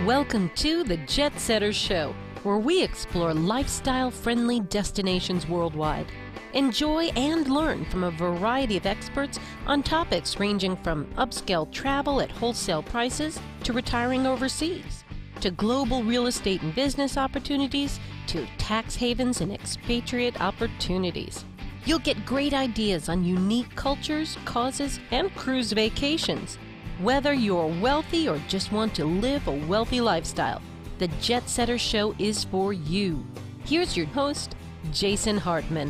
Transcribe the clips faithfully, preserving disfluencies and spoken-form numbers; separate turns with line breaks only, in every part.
Welcome to the Jet Setters Show, where we explore lifestyle-friendly destinations worldwide. Enjoy and learn from a variety of experts on topics ranging from upscale travel at wholesale prices to retiring overseas, to global real estate and business opportunities, to tax havens and expatriate opportunities. You'll get great ideas on unique cultures, causes, and cruise vacations. Whether you're wealthy or just want to live a wealthy lifestyle, the Jet Setters Show is for you. Here's your host, Jason Hartman.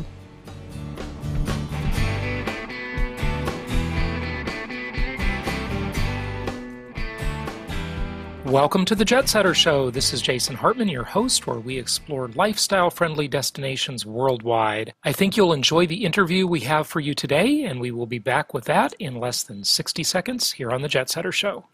Welcome to the Jet Setters Show. This is Jason Hartman, your host, where we explore lifestyle-friendly destinations worldwide. I think you'll enjoy the interview we have for you today, and we will be back with that in less than sixty seconds here on the Jet Setters Show.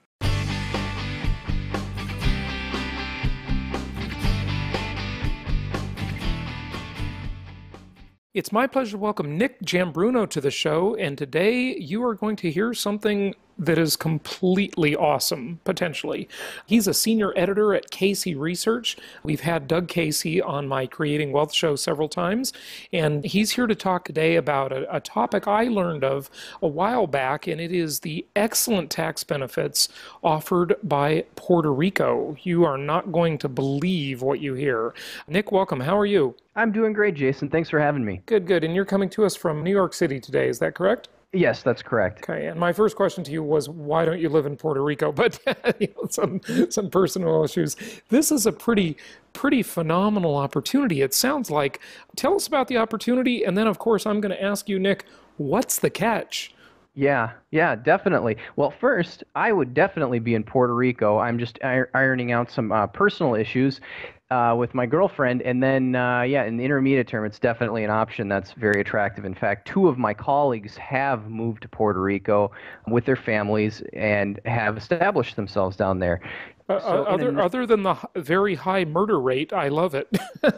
It's my pleasure to welcome Nick Giambruno to the show, and today you are going to hear something that is completely awesome, potentially. He's a senior editor at Casey Research. We've had Doug Casey on my Creating Wealth show several times, and he's here to talk today about a, a topic I learned of a while back, and it is the excellent tax benefits offered by Puerto Rico. You are not going to believe what you hear. Nick, welcome. How are you?
I'm doing great, Jason. Thanks for having me.
Good, good. And you're coming to us from New York City today, is that correct?
Yes, that's correct.
Okay, and my first question to you was, why don't you live in Puerto Rico? But you know, some some personal issues. This is a pretty pretty phenomenal opportunity, it sounds like. Tell us about the opportunity, and then, of course, I'm going to ask you, Nick, what's the catch?
Yeah, yeah, definitely. Well, first, I would definitely be in Puerto Rico. I'm just ir- ironing out some uh, personal issues uh, with my girlfriend. And then, uh, yeah, in the intermediate term, it's definitely an option that's very attractive. In fact, two of my colleagues have moved to Puerto Rico with their families and have established themselves down there.
Uh,
So
other
an,
other than the very high murder rate, I love it.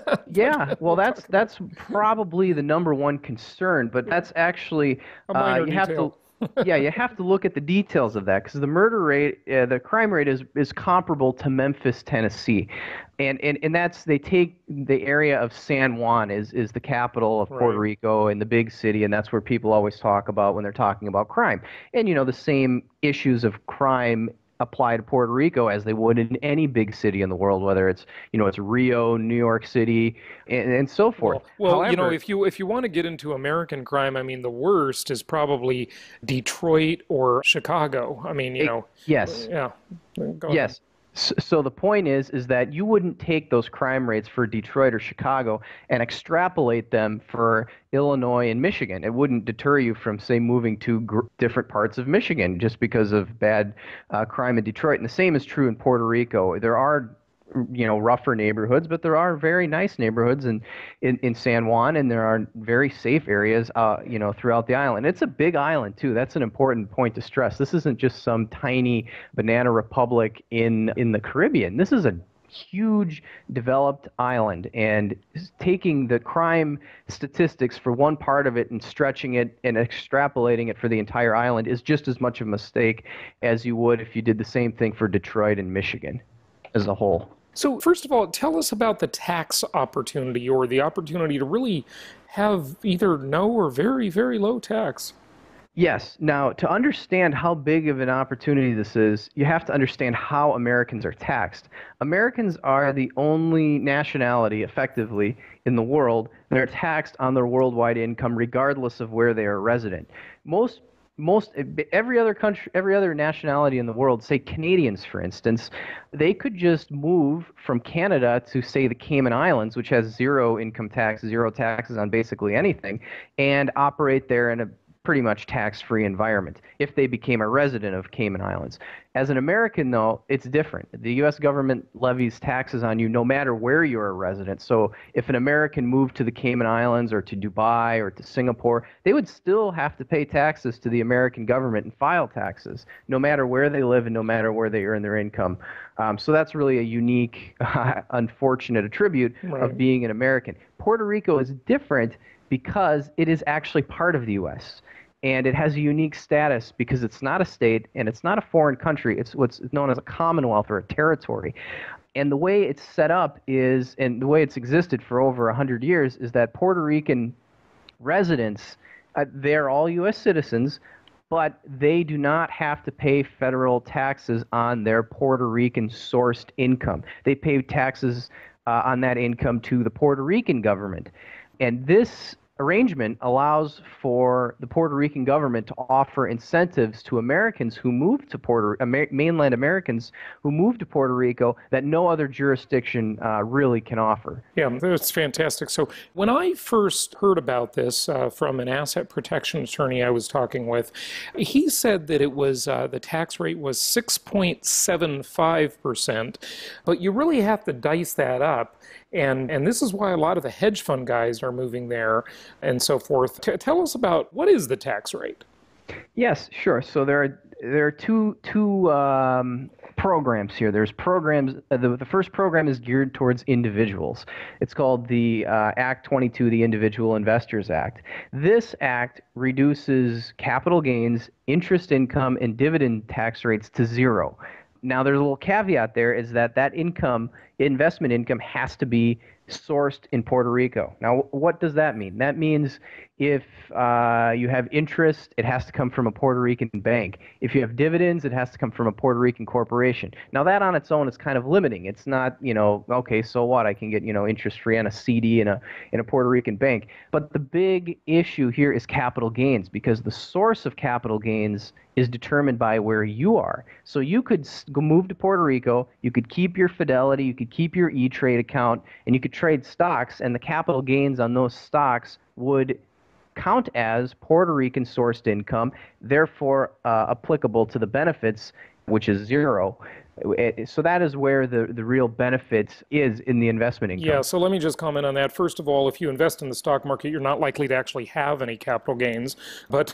Yeah, well, that's that's probably the number one concern, but that's actually
a minor
uh, you have
detail.
to. Yeah, you have to look at the details of that because the murder rate, uh, the crime rate is is comparable to Memphis, Tennessee, and and and that's they take the area of San Juan is is the capital of Puerto
Right.
Rico and the big city, and that's where people always talk about when they're talking about crime. And you know the same issues of crime apply to Puerto Rico as they would in any big city in the world, whether it's you know it's Rio, New York City, and, and so forth.
Well, well
However,
you know, if you if you want to get into American crime, I mean, the worst is probably Detroit or Chicago. I mean, you
it-
know.
yes,
Yeah. Go ahead.
yes. So, so the point is, is that you wouldn't take those crime rates for Detroit or Chicago and extrapolate them for Illinois and Michigan. It wouldn't deter you from, say, moving to gr- different parts of Michigan just because of bad uh, crime in Detroit. And the same is true in Puerto Rico. There are you know, rougher neighborhoods, but there are very nice neighborhoods in, in, in San Juan, and there are very safe areas, uh, you know, throughout the island. It's a big island, too. That's an important point to stress. This isn't just some tiny banana republic in, in the Caribbean. This is a huge developed island, and taking the crime statistics for one part of it and stretching it and extrapolating it for the entire island is just as much of a mistake as you would if you did the same thing for Detroit and Michigan as a whole.
So first of all, tell us about the tax opportunity or the opportunity to really have either no or very, very low tax.
Yes. Now, to understand how big of an opportunity this is, you have to understand how Americans are taxed. Americans are the only nationality, effectively, in the world that are taxed on their worldwide income, regardless of where they are resident. Most Most every other country, every other nationality in the world, say Canadians, for instance, they could just move from Canada to, say, the Cayman Islands, which has zero income tax, zero taxes on basically anything, and operate there in a pretty much tax-free environment if they became a resident of Cayman Islands. As an American, though, it's different. The U S government levies taxes on you no matter where you're a resident. So if an American moved to the Cayman Islands or to Dubai or to Singapore, they would still have to pay taxes to the American government and file taxes no matter where they live and no matter where they earn their income. Um, so that's really a unique, uh, unfortunate attribute
Right.
of being an American. Puerto Rico is different because it is actually part of the U S and it has a unique status because it's not a state and it's not a foreign country. It's what's known as a commonwealth or a territory. And the way it's set up is, and the way it's existed for over one hundred years, is that Puerto Rican residents, uh, they're all U S citizens, but they do not have to pay federal taxes on their Puerto Rican sourced income. They pay taxes uh, on that income to the Puerto Rican government. And this arrangement allows for the Puerto Rican government to offer incentives to Americans who move to Puerto Amer- mainland Americans who move to Puerto Rico that no other jurisdiction uh, really can offer.
Yeah, that's fantastic. So when I first heard about this uh, from an asset protection attorney I was talking with, he said that it was uh, the tax rate was six point seven five percent, but you really have to dice that up. And and this is why a lot of the hedge fund guys are moving there and so forth. T- tell us about what is the tax rate?
Yes, sure. So there are there are two two um, programs here. There's programs. Uh, the the first program is geared towards individuals. It's called the uh, Act twenty-two, the Individual Investors Act. This act reduces capital gains, interest income, and dividend tax rates to zero. Now, there's a little caveat there, is that that income, investment income, has to be sourced in Puerto Rico. Now, what does that mean? That means if uh, you have interest, it has to come from a Puerto Rican bank. If you have dividends, it has to come from a Puerto Rican corporation. Now, that on its own is kind of limiting. It's not, you know, okay, so what? I can get, you know, interest-free on a C D in a in a Puerto Rican bank. But the big issue here is capital gains, because the source of capital gains is determined by where you are. So you could go move to Puerto Rico, you could keep your Fidelity, you could keep your E-Trade account, and you could trade stocks, and the capital gains on those stocks would count as Puerto Rican sourced income, therefore uh, applicable to the benefits, which is zero. So that is where the, the real benefit is in the investment income.
Yeah, so let me just comment on that. First of all, if you invest in the stock market, you're not likely to actually have any capital gains. But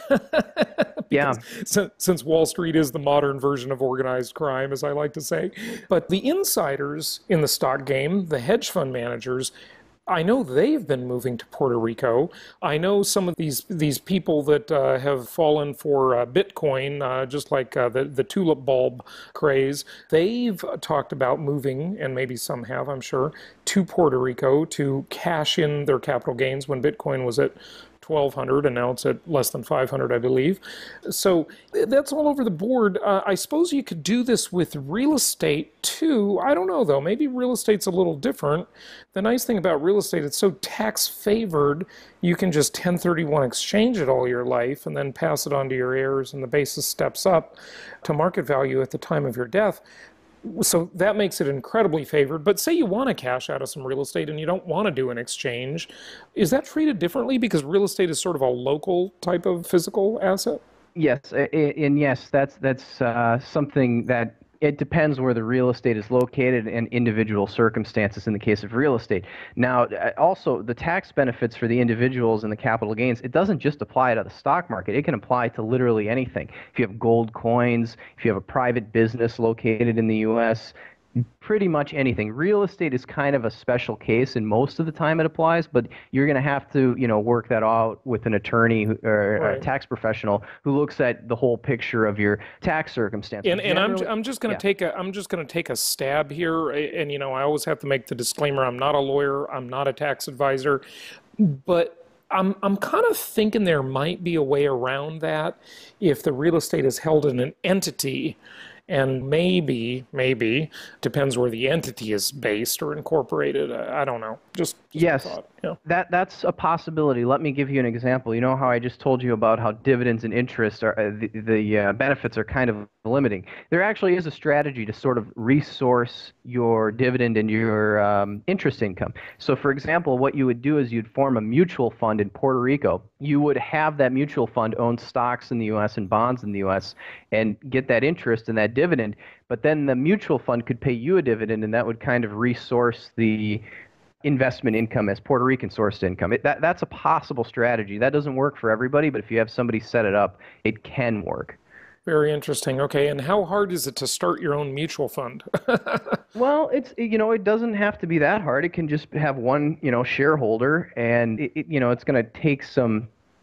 yeah,
since, since Wall Street is the modern version of organized crime, as I like to say. But the insiders in the stock game, the hedge fund managers, I know they've been moving to Puerto Rico. I know some of these these people that uh, have fallen for uh, Bitcoin, uh, just like uh, the, the tulip bulb craze. They've talked about moving, and maybe some have, I'm sure, to Puerto Rico to cash in their capital gains when Bitcoin was at twelve hundred, and now it's at less than five hundred, I believe. So that's all over the board. Uh, I suppose you could do this with real estate too. I don't know, though. Maybe real estate's a little different. The nice thing about real estate, it's so tax favored, you can just ten thirty-one exchange it all your life and then pass it on to your heirs, and the basis steps up to market value at the time of your death. So that makes it incredibly favored. But say you want to cash out of some real estate and you don't want to do an exchange. Is that treated differently because real estate is sort of a local type of physical asset?
Yes, and yes, that's that's uh, something that it depends where the real estate is located and individual circumstances in the case of real estate. Now, also, the tax benefits for the individuals and the capital gains, it doesn't just apply to the stock market. It can apply to literally anything. If you have gold coins, if you have a private business located in the U S, pretty much anything. Real estate is kind of a special case, and most of the time it applies, but you're going to have to, you know, work that out with an attorney who, or
right.
a tax professional who looks at the whole picture of your tax circumstances.
And, and I'm I'm just going to yeah. take a I'm just going to take a stab here, and you know, I always have to make the disclaimer: I'm not a lawyer, I'm not a tax advisor, but I'm I'm kind of thinking there might be a way around that if the real estate is held in an entity. And maybe, maybe, depends where the entity is based or incorporated. I don't know. Just, just
yes,
a thought. Yeah.
that that's a possibility. Let me give you an example. You know how I just told you about how dividends and interest are uh, the, the uh, benefits are kind of limiting. There actually is a strategy to sort of resource your dividend and your um, interest income. So, for example, what you would do is you'd form a mutual fund in Puerto Rico. You would have that mutual fund own stocks in the U S and bonds in the U S and get that interest and that dividend. But then the mutual fund could pay you a dividend, and that would kind of resource the investment income as Puerto Rican sourced income. It, that, that's a possible strategy. That doesn't work for everybody, but if you have somebody set it up, it can work.
Very interesting. Okay, and how hard is it to start your own mutual fund?
Well, it's you know it doesn't have to be that hard. It can just have one you know shareholder, and it, it, you know it's going to take some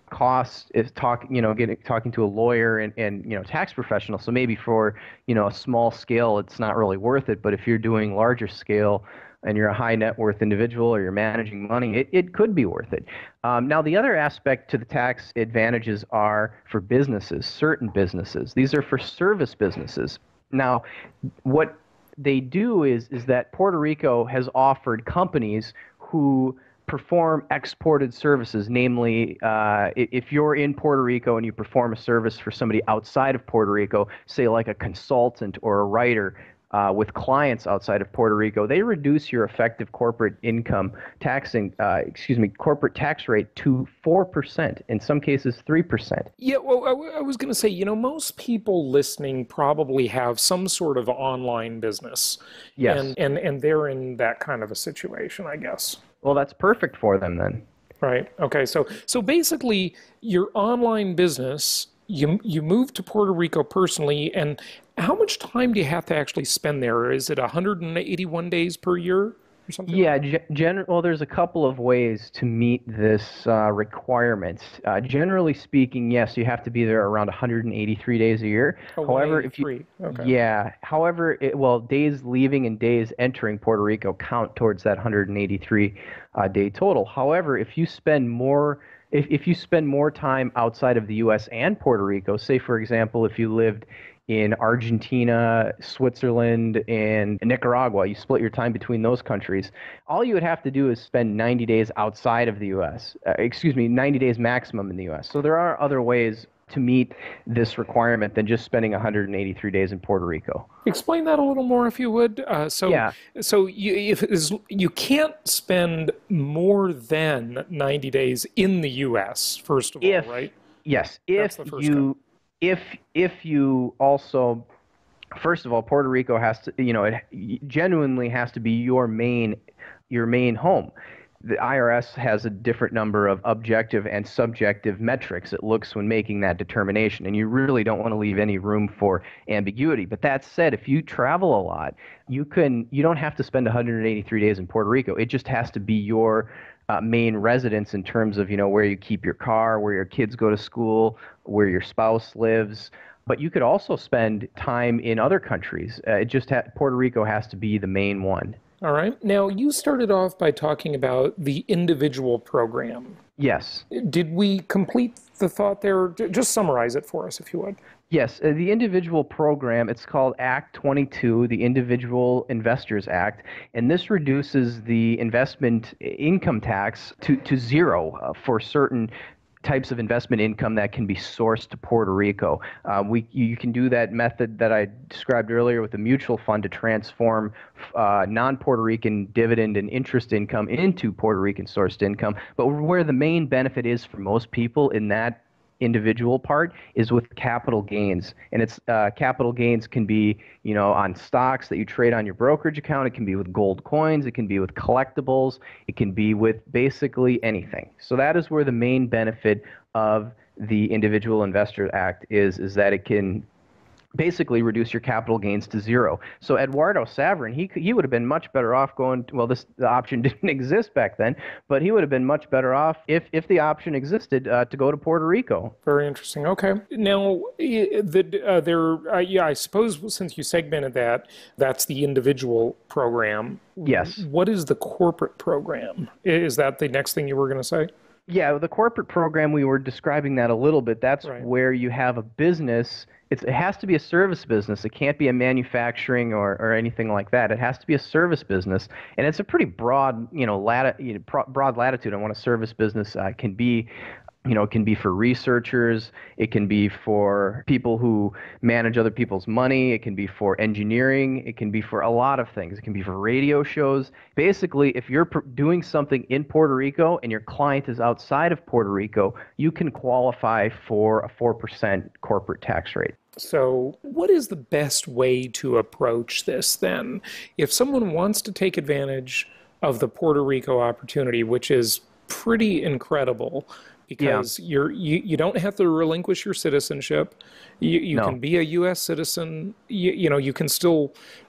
costs is talk, you know, getting talking to a lawyer and, and you know tax professional. So maybe for you know a small scale, it's not really worth it. But if you're doing larger scale and you're a high net worth individual or you're managing money, it, it could be worth it. Um, now, the other aspect to the tax advantages are for businesses, certain businesses. These are for service businesses. Now, what they do is is that Puerto Rico has offered companies who perform exported services, namely, uh, if you're in Puerto Rico and you perform a service for somebody outside of Puerto Rico, say like a consultant or a writer uh, with clients outside of Puerto Rico, they reduce your effective corporate income taxing, uh, excuse me, corporate tax rate to four percent, in some cases three percent.
Yeah, well, I, I was going to say, you know, most people listening probably have some sort of online business.
Yes.
And, and, and they're in that kind of a situation, I guess.
Well, that's perfect for them then.
Right. Okay. So so basically, your online business, you you moved to Puerto Rico personally, and how much time do you have to actually spend there? Is it one hundred eighty-one days per year or something?
Yeah. Gen- well, there's a couple of ways to meet this uh, requirement. Uh, generally speaking, yes, you have to be there around one hundred eighty-three days a year.
Oh,
However, if you
okay.
yeah, however, it, well, days leaving and days entering Puerto Rico count towards that one hundred eighty-three uh, day total. However, if you spend more if if you spend more time outside of the U S and Puerto Rico, say for example, if you lived in Argentina, Switzerland, and Nicaragua, you split your time between those countries, all you would have to do is spend ninety days outside of the U S. Uh, excuse me, ninety days maximum in the U S. So there are other ways to meet this requirement than just spending one hundred eighty-three days in Puerto Rico.
Explain that a little more, if you would. Uh, so,
yeah.
so you, if it is, you can't spend more than ninety days in the U S, first of
if,
all, right?
Yes. If you, if if you also, first of all, Puerto Rico has to, you know, it genuinely has to be your main, your main home. The I R S has a different number of objective and subjective metrics it looks when making that determination, and you really don't want to leave any room for ambiguity. But that said, if you travel a lot, you can you don't have to spend one hundred eighty-three days in Puerto Rico. It just has to be your uh, main residence in terms of, you know, where you keep your car, where your kids go to school, where your spouse lives. But you could also spend time in other countries. Uh, it just ha- Puerto Rico has to be the main one.
All right. Now, you started off by talking about the individual program.
Yes.
Did we complete the thought there? Just summarize it for us, if you would.
Yes. Uh, the individual program, it's called Act twenty-two, the Individual Investors Act, and this reduces the investment income tax to, to zero uh, for certain types of investment income that can be sourced to Puerto Rico. Uh, we you can do that method that I described earlier with the mutual fund to transform uh, non-Puerto Rican dividend and interest income into Puerto Rican sourced income. But where the main benefit is for most people in that individual part is with capital gains, and it's uh, capital gains can be, you know, on stocks that you trade on your brokerage account. It can be with gold coins. It can be with collectibles. It can be with basically anything. So that is where the main benefit of the Individual Investor Act is, is that it can basically reduce your capital gains to zero. So Eduardo Saverin, he he would have been much better off going to, well, this the option didn't exist back then, but he would have been much better off if if the option existed uh, to go to Puerto Rico.
Very interesting. Okay. Now, the uh, there, uh, yeah, I suppose since you segmented that, that's the individual program.
Yes.
What is the corporate program? Is that the next thing you were going to say?
Yeah, the corporate program, we were describing that a little bit. That's right. Where you have a business. It's, it has to be a service business. It can't be a manufacturing or, or anything like that. It has to be a service business, and it's a pretty broad, you know, lati- you know, pro- broad latitude on what a service business uh, can be. You know, it can be for researchers. It can be for people who manage other people's money. It can be for engineering. It can be for a lot of things. It can be for radio shows. Basically, if you're pr- doing something in Puerto Rico and your client is outside of Puerto Rico, you can qualify for a four percent corporate tax rate.
So what is the best way to approach this then? If someone wants to take advantage of the Puerto Rico opportunity, which is pretty incredible, because yeah. you're you, you don't have to relinquish your citizenship. You you no. can be a U S citizen. You, you know, you can still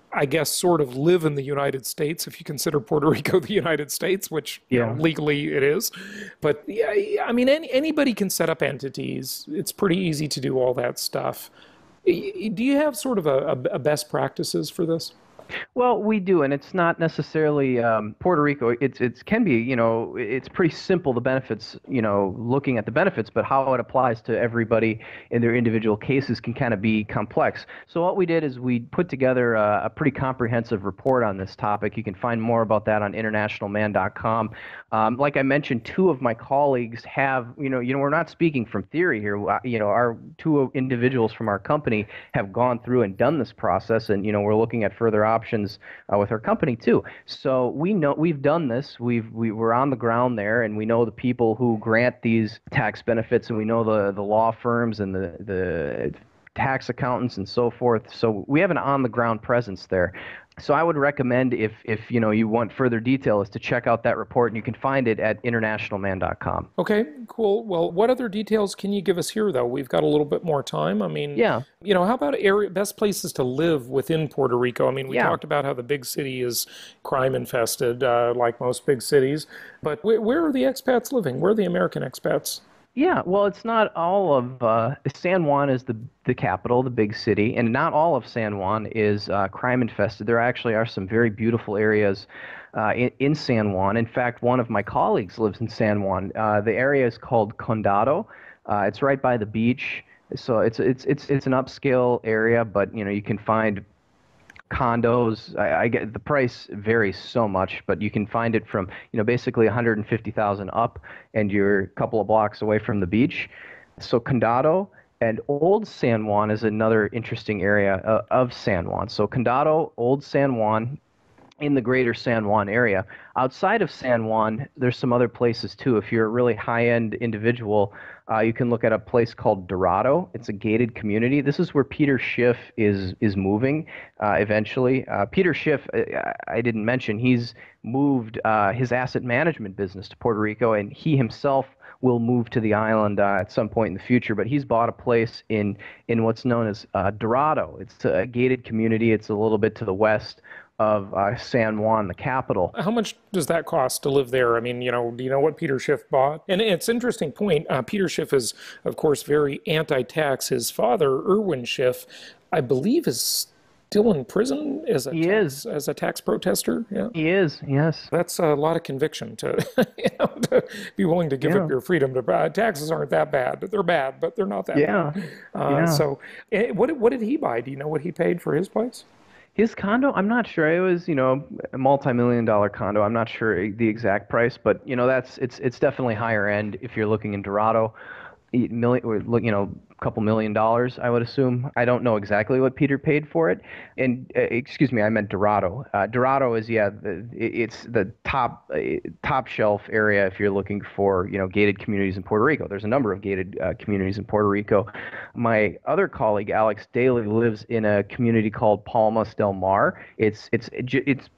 I guess, sort of live in the United States, if you consider Puerto Rico the United States, which you
Yeah.
know, legally it is. But yeah, I mean, any, anybody can set up entities. It's pretty easy to do all that stuff. Y- Do you have sort of a, a a best practices for this?
Well, we do, and it's not necessarily um, Puerto Rico. It's it can be, you know, it's pretty simple, the benefits, you know, looking at the benefits, but how it applies to everybody in their individual cases can kind of be complex. So what we did is we put together a, a pretty comprehensive report on this topic. You can find more about that on international man dot com. Um, like I mentioned, two of my colleagues have, you know, you know, we're not speaking from theory here. Uh, You know, our two individuals from our company have gone through and done this process, and you know, we're looking at further options uh, with our company too. So we know we've done this. We've we were on the ground there, and we know the people who grant these tax benefits, and we know the the law firms and the the tax accountants and so forth. So we have an on the ground presence there. So I would recommend, if if you know you want further detail, is to check out that report, and you can find it at international man dot com.
Okay, cool. Well, what other details can you give us here, though? We've got a little bit more time. I mean,
Yeah.
you know, how about area, best places to live within Puerto Rico? I mean, we
Yeah.
talked about how the big city is crime infested, uh, like most big cities. But where, where are the expats living? Where are the American expats?
Yeah, well, it's not all of uh, San Juan is the the capital, the big city, and not all of San Juan is uh, crime infested. There actually are some very beautiful areas uh, in, in San Juan. In fact, one of my colleagues lives in San Juan. Uh, the area is called Condado. Uh, it's right by the beach, so it's it's it's it's an upscale area, but you know you can find condos. I, I get the price varies so much, but you can find it from you know basically one hundred fifty thousand up, and you're a couple of blocks away from the beach. So Condado and Old San Juan is another interesting area uh, of San Juan. So Condado, Old San Juan, in the greater San Juan area. Outside of San Juan, there's some other places too. If you're a really high-end individual, uh, you can look at a place called Dorado. It's a gated community. This is where Peter Schiff is is moving uh, eventually. Uh, Peter Schiff, I, I didn't mention, he's moved uh, his asset management business to Puerto Rico, and he himself will move to the island uh, at some point in the future. But he's bought a place in in what's known as uh, Dorado. It's a gated community. It's a little bit to the west of uh, San Juan, the capital.
How much does that cost to live there? I mean, you know, do you know what Peter Schiff bought? And it's an interesting point. Uh, Peter Schiff is, of course, very anti-tax. His father, Irwin Schiff, I believe is still in prison as a
He
tax,
is.
as a tax protester. Yeah.
He is, yes.
That's a lot of conviction to, you know, to be willing to give
Yeah.
up your freedom. To uh, taxes aren't that bad. They're bad, but they're not that
Yeah.
bad. Uh,
Yeah.
So, eh, what what did he buy? Do you know what he paid for his place?
His condo, I'm not sure. It was, you know, a multi-million dollar condo. I'm not sure the exact price, but you know, that's it's it's definitely higher end if you're looking in Dorado. Eight million, or look, you know, a couple million dollars, I would assume. I don't know exactly what Peter paid for it. And uh, excuse me, I meant Dorado. Uh, Dorado is yeah, the, it's the top uh, top shelf area if you're looking for you know gated communities in Puerto Rico. There's a number of gated uh, communities in Puerto Rico. My other colleague Alex Daly lives in a community called Palmas del Mar. It's it's it's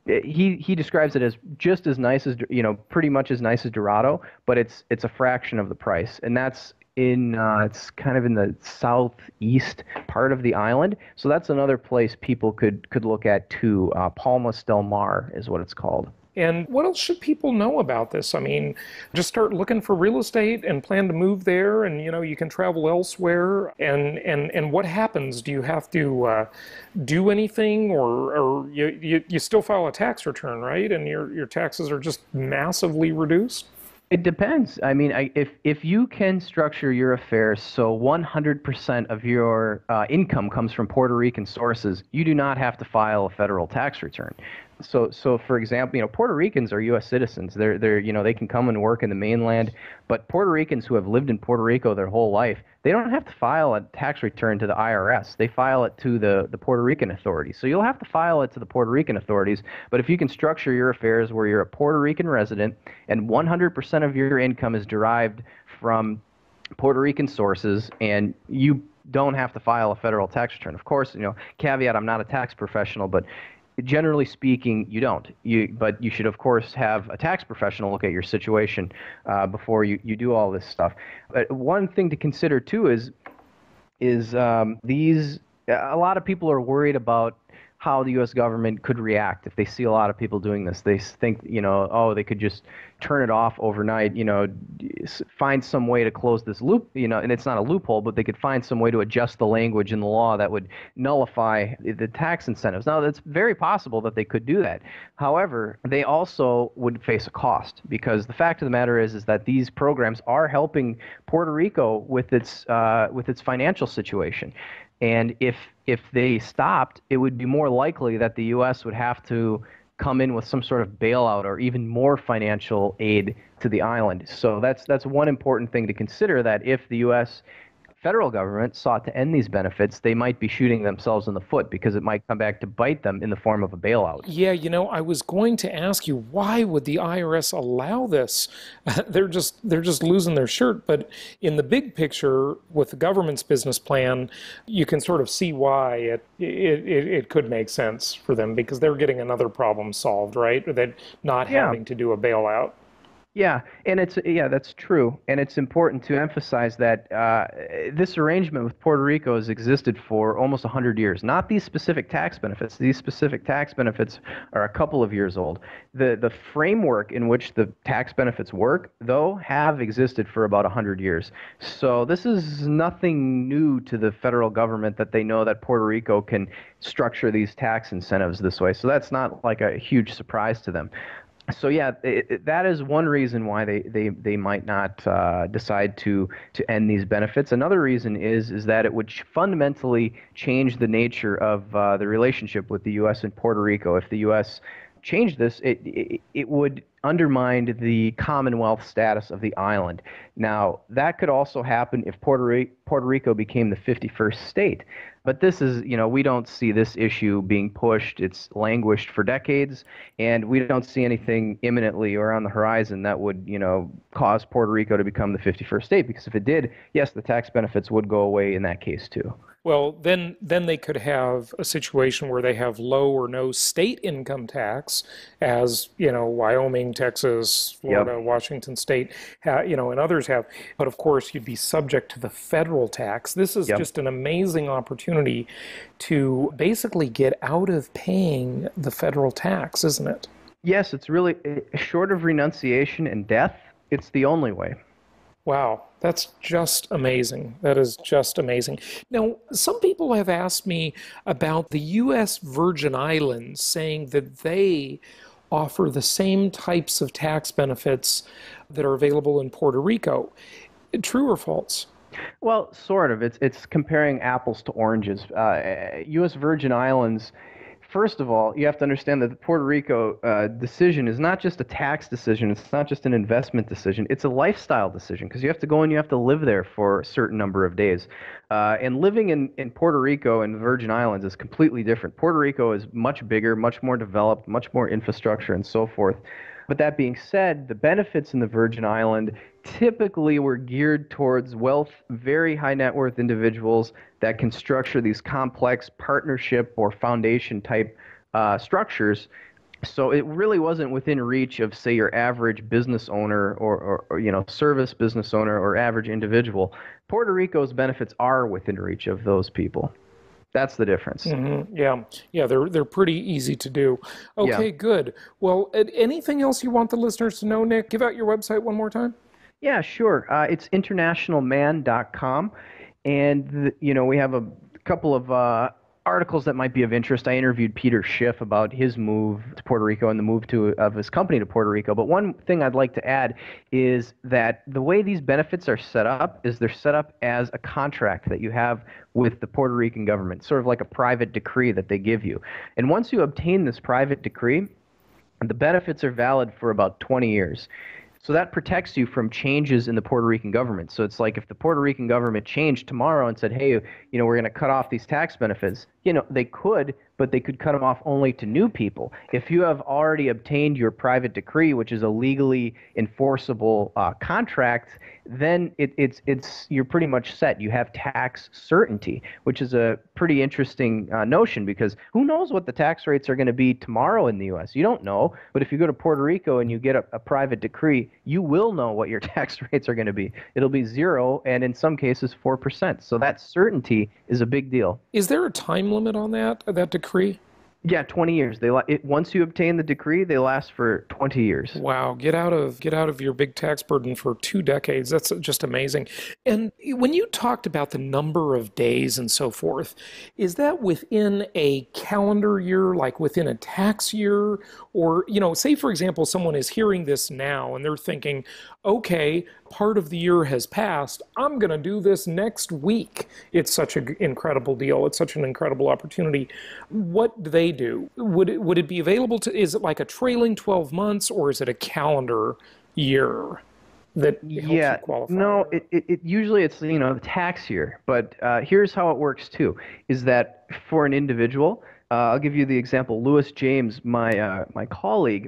he he describes it as just as nice as you know pretty much as nice as Dorado, but it's it's a fraction of the price, and that's in uh, it's kind of in the southeast part of the island. So that's another place people could could look at too. Uh, Palmas del Mar is what it's called.
And what else should people know about this? I mean, just start looking for real estate and plan to move there, and you know you can travel elsewhere. And and and what happens? Do you have to uh, do anything, or or you, you you still file a tax return, right? And your your taxes are just massively reduced?
It depends. I mean, I, if if you can structure your affairs so one hundred percent of your uh, income comes from Puerto Rican sources, you do not have to file a federal tax return. So, so for example, you know, Puerto Ricans are U S citizens. They're, they're, you know, they can come and work in the mainland. But Puerto Ricans who have lived in Puerto Rico their whole life, they don't have to file a tax return to the I R S. They file it to the, the Puerto Rican authorities. So you'll have to file it to the Puerto Rican authorities. But if you can structure your affairs where you're a Puerto Rican resident and one hundred percent of your income is derived from Puerto Rican sources, and you don't have to file a federal tax return. Of course, you know, caveat, I'm not a tax professional, but generally speaking, you don't. You, but you should, of course, have a tax professional look at your situation uh, before you, you do all this stuff. But one thing to consider, too, is is um, these – a lot of people are worried about how the U S government could react if they see a lot of people doing this. They think, you know, oh, they could just turn it off overnight, you know, find some way to close this loop, you know, and it's not a loophole, but they could find some way to adjust the language in the law that would nullify the tax incentives. Now, it's very possible that they could do that. However, they also would face a cost, because the fact of the matter is, is that these programs are helping Puerto Rico with its uh, with its financial situation. And if if they stopped, it would be more likely that the U S would have to come in with some sort of bailout or even more financial aid to the island. So that's that's one important thing to consider, that if the U S federal government sought to end these benefits, they might be shooting themselves in the foot, because it might come back to bite them in the form of a bailout.
Yeah, you know, I was going to ask you, why would the I R S allow this? they're just they're just losing their shirt. But in the big picture, with the government's business plan, you can sort of see why it it, it, it could make sense for them, because they're getting another problem solved, right? That not
Yeah.
having to do a bailout.
Yeah, and it's yeah, that's true, and it's important to emphasize that uh, this arrangement with Puerto Rico has existed for almost one hundred years. Not these specific tax benefits. These specific tax benefits are a couple of years old. The the framework in which the tax benefits work, though, have existed for about one hundred years. So this is nothing new to the federal government, that they know that Puerto Rico can structure these tax incentives this way. So that's not like a huge surprise to them. So yeah, it, it, that is one reason why they, they, they might not uh, decide to to end these benefits. Another reason is is that it would fundamentally change the nature of uh, the relationship with the U S and Puerto Rico. If the U S changed this, it, it it would undermine the Commonwealth status of the island. Now, that could also happen if Puerto Rico, Puerto Rico became the fifty-first state. But this is, you know, we don't see this issue being pushed. It's languished for decades, and we don't see anything imminently or on the horizon that would, you know, cause Puerto Rico to become the fifty-first state. Because if it did, yes, the tax benefits would go away in that case too.
Well, then then they could have a situation where they have low or no state income tax, as, you know, Wyoming, Texas, Florida,
Yep.
Washington State, ha, you know, and others have. But of course, you'd be subject to the federal tax. This is
Yep.
just an amazing opportunity to basically get out of paying the federal tax, isn't it?
Yes, it's really, short of renunciation and death, it's the only way.
Wow, that's just amazing. That is just amazing. Now, some people have asked me about the U S Virgin Islands, saying that they offer the same types of tax benefits that are available in Puerto Rico. True or false?
Well, sort of. It's it's comparing apples to oranges. Uh, U S Virgin Islands, first of all, you have to understand that the Puerto Rico uh, decision is not just a tax decision. It's not just an investment decision. It's a lifestyle decision, because you have to go and you have to live there for a certain number of days. Uh, and living in, in Puerto Rico and the Virgin Islands is completely different. Puerto Rico is much bigger, much more developed, much more infrastructure and so forth. But that being said, the benefits in the Virgin Island typically were geared towards wealth, very high net worth individuals that can structure these complex partnership or foundation type uh, structures. So it really wasn't within reach of, say, your average business owner or, or, or you know, service business owner or average individual. Puerto Rico's benefits are within reach of those people. That's the difference.
Mm-hmm. Yeah, yeah, they're they're pretty easy to do. Okay,
Yeah.
good. Well, uh, anything else you want the listeners to know, Nick? Give out your website one more time.
Yeah, sure. Uh, it's international man dot com, and the, you know we have a couple of uh, articles that might be of interest. I interviewed Peter Schiff about his move to Puerto Rico and the move to of his company to Puerto Rico. But one thing I'd like to add is that the way these benefits are set up is they're set up as a contract that you have with the Puerto Rican government, sort of like a private decree that they give you. And once you obtain this private decree, the benefits are valid for about twenty years. So that protects you from changes in the Puerto Rican government. So it's like if the Puerto Rican government changed tomorrow and said, hey, you know, we're going to cut off these tax benefits, you know, they could, but they could cut them off only to new people. If you have already obtained your private decree, which is a legally enforceable uh, contract, then it, it's it's you're pretty much set. You have tax certainty, which is a pretty interesting uh, notion, because who knows what the tax rates are going to be tomorrow in the U S? You don't know. But if you go to Puerto Rico and you get a, a private decree, you will know what your tax rates are going to be. It'll be zero, and in some cases four percent. So that certainty is a big deal.
Is there a time limit on that that decree?
Yeah, twenty years. They la- it, once you obtain the decree, they last for twenty years.
Wow, get out of get out of your big tax burden for two decades. That's just amazing. And when you talked about the number of days and so forth, is that within a calendar year, like within a tax year? Or, you know, say for example, someone is hearing this now and they're thinking, okay, part of the year has passed. I'm going to do this next week. It's such an incredible deal. It's such an incredible opportunity. What do they do? Would it, would it be available to, is it like a trailing twelve months or is it a calendar year that helps
Yeah,
you qualify?
no, it, it, it usually it's, you know, the tax year. But uh, here's how it works too, is that for an individual, uh, I'll give you the example. Lewis James, my uh, my colleague,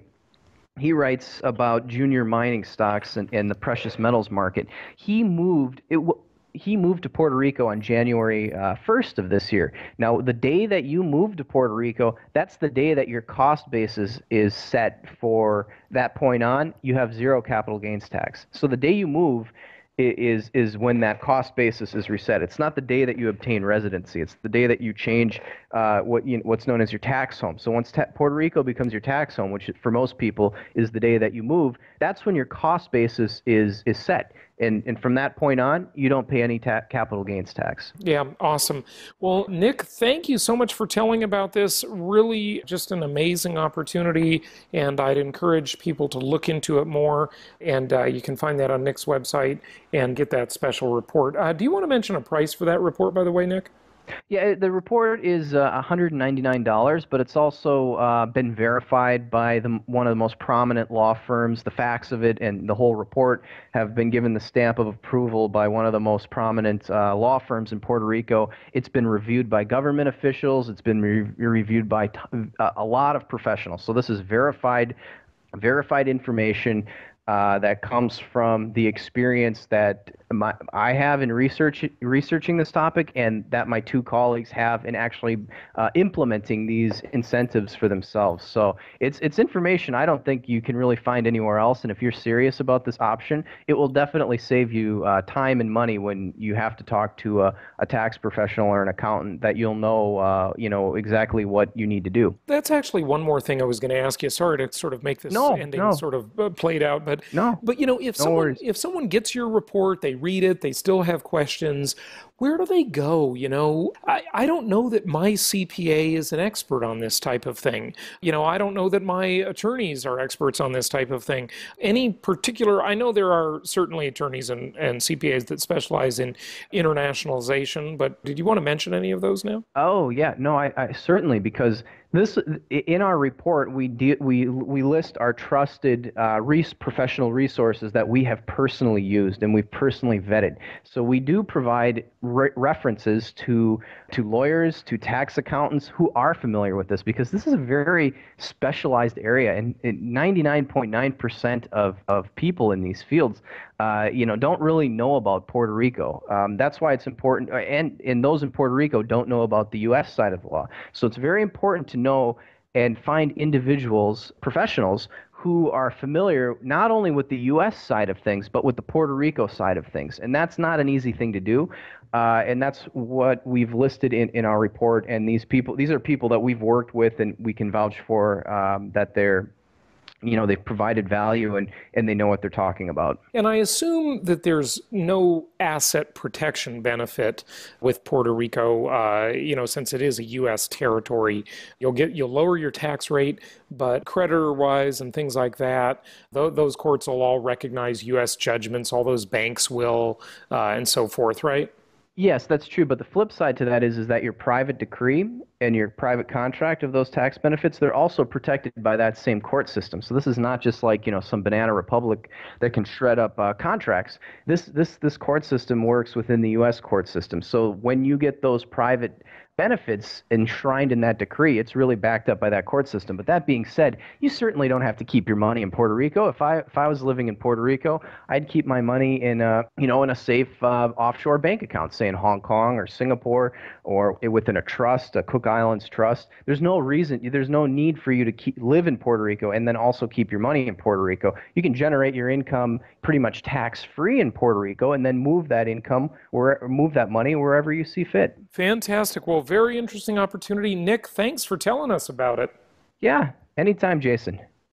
he writes about junior mining stocks and, and the precious metals market. He moved it. w- He moved to Puerto Rico on January uh, first of this year. Now, the day that you move to Puerto Rico, that's the day that your cost basis is set for that point on. You have zero capital gains tax. So the day you move i- is is when that cost basis is reset. It's not the day that you obtain residency. It's the day that you change uh, what you, what's known as your tax home. So once ta- Puerto Rico becomes your tax home, which for most people is the day that you move, that's when your cost basis is is set. And and from that point on, you don't pay any ta- capital gains tax.
Yeah, awesome. Well, Nick, thank you so much for telling about this. Really just an amazing opportunity, and I'd encourage people to look into it more. And uh, you can find that on Nick's website and get that special report. Uh, do you want to mention a price for that report, by the way, Nick?
Yeah, the report is uh, one hundred ninety-nine dollars, but it's also uh, been verified by the, one of the most prominent law firms. The facts of it and the whole report have been given the stamp of approval by one of the most prominent uh, law firms in Puerto Rico. It's been reviewed by government officials. It's been re- reviewed by t- a lot of professionals. So this is verified, verified information. Uh, that comes from the experience that my, I have in research researching this topic, and that my two colleagues have in actually uh, implementing these incentives for themselves. So it's it's information I don't think you can really find anywhere else. And if you're serious about this option, it will definitely save you uh, time and money when you have to talk to a, a tax professional or an accountant. That you'll know uh, you know exactly what you need to do.
That's actually one more thing I was going to ask you. Sorry to sort of make this
No,
ending
no.
sort of uh, played out, but
No,
but you know, if
no
someone
worries.
if someone gets your report, they read it, they still have questions, where do they go? You know, I, I don't know that my C P A is an expert on this type of thing. You know, I don't know that my attorneys are experts on this type of thing. Any particular, I know there are certainly attorneys and, and C P As that specialize in internationalization, but did you want to mention any of those now?
Oh yeah, no, I, I certainly, because this in our report we de- we we list our trusted uh, res- professional resources that we have personally used and we've personally vetted. So we do provide re- references to to lawyers, to tax accountants who are familiar with this, because this is a very specialized area, and ninety-nine point nine percent of of people in these fields Uh, you know, don't really know about Puerto Rico. Um, that's why it's important, uh, and, and those in Puerto Rico don't know about the U S side of the law. So it's very important to know and find individuals, professionals, who are familiar not only with the U S side of things, but with the Puerto Rico side of things. And that's not an easy thing to do. Uh, and that's what we've listed in, in our report. And these people, these are people that we've worked with and we can vouch for um, that they're you know, they've provided value and, and they know what they're talking about.
And I assume that there's no asset protection benefit with Puerto Rico, uh, you know, since it is a U S territory. You'll get you'll lower your tax rate, but creditor-wise and things like that, th- those courts will all recognize U S judgments. All those banks will, uh, and so forth, right?
Yes, that's true. But the flip side to that is, is that your private decree and your private contract of those tax benefits, they're also protected by that same court system. So this is not just like, you know, some banana republic that can shred up uh, contracts. This, this, this court system works within the U S court system. So when you get those private benefits enshrined in that decree, it's really backed up by that court system. But that being said, you certainly don't have to keep your money in Puerto Rico. If I if I was living in Puerto Rico, I'd keep my money in a you know in a safe uh, offshore bank account, say in Hong Kong or Singapore, or within a trust, a Cook Islands trust. There's no reason, there's no need for you to keep, live in Puerto Rico and then also keep your money in Puerto Rico. You can generate your income pretty much tax-free in Puerto Rico and then move that income or move that money wherever you see fit.
Fantastic. Well, very interesting opportunity. Nick, thanks for telling us about it.
Yeah, anytime, Jason.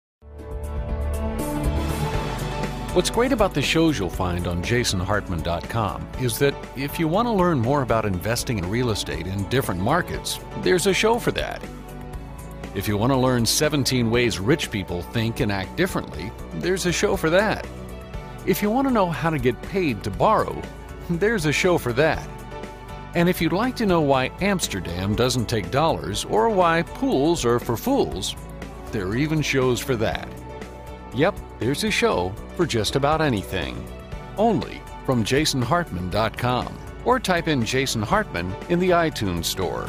What's great about the shows you'll find on jason hartman dot com is that if you want to learn more about investing in real estate in different markets, there's a show for that. If you want to learn seventeen ways rich people think and act differently, there's a show for that. If you want to know how to get paid to borrow, there's a show for that. And if you'd like to know why Amsterdam doesn't take dollars or why pools are for fools, there are even shows for that. Yep, there's a show for just about anything. Only from jason hartman dot com, or type in Jason Hartman in the iTunes Store.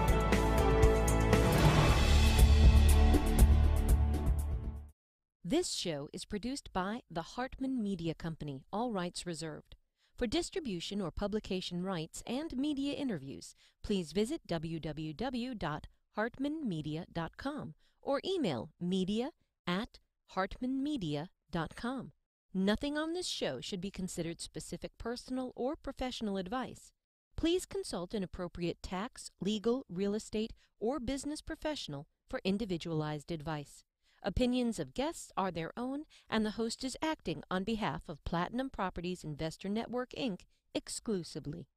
This show is produced by the Hartman Media Company, all rights reserved. For distribution or publication rights and media interviews, please visit w w w dot hartman media dot com or email media at hartman media dot com. Nothing on this show should be considered specific personal or professional advice. Please consult an appropriate tax, legal, real estate, or business professional for individualized advice. Opinions of guests are their own, and the host is acting on behalf of Platinum Properties Investor Network, Incorporated exclusively.